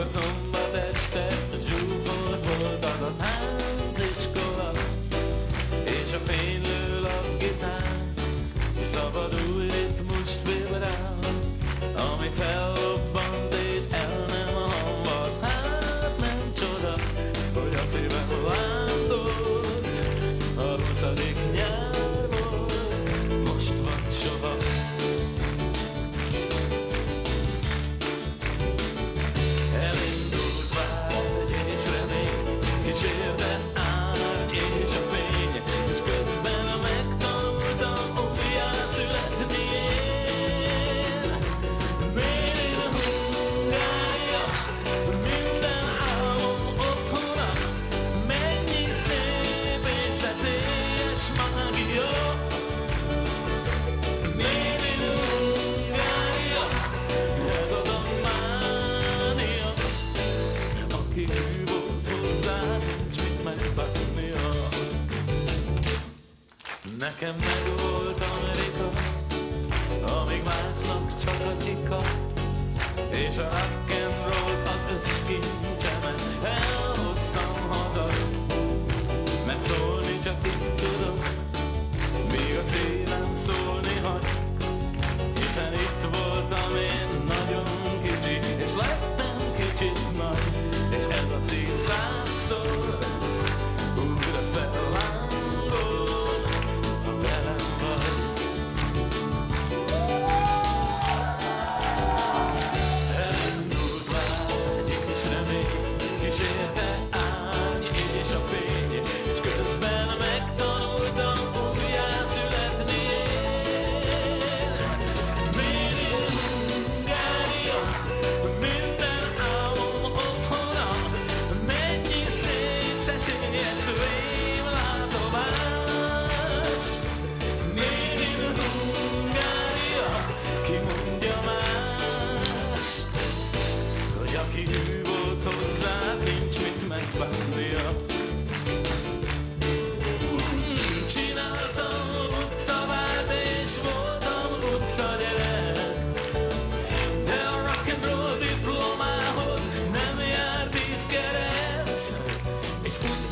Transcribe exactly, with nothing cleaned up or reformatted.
Mikor szombat este zsúfolt volt az a tánciskola, és a fénylő lapgitár szabadul ritmust vibrált, ami fellobbant és el nem hamvart. Hát nem csoda, hogy a szívem vándort, a huszadik nyár volt, most vagy soha. Elindult vágy és remény, kísérte árny és a fény, és közben megtanultam újjászületni én. Made in Hungária, minden álom otthona, mennyi szép és szeszélyes mágia. Made in Hungária, ez az a mánia, aki hű volt hozzá, nincs mit megbánnia. Nekem megvolt Amerika, amíg másnak csak a csika, és a rock'n'roll az összkincsemet elhoztam haza. Mert szólni csak itt tudok, míg a szívem szólni hagy, hiszen itt voltam én nagyon kicsi, és lettem kicsit nagy, és ez a szív százszor újra fellángol, ha velem vagy. Elindult vágy és remény, kísérte árny és a fény, és közben megtanultam újjászületni én. Made in Hungária, minden álom otthona, mennyi szép szeszélyes rémlátomás. Made in Hungária, ki mondja más, hogy aki hű volt hozzá, nincs mit megbánnia. Csináltam utcavált és voltam utcagyerek, de a rock'n'roll diplomához nem jár tíz keret, és úgy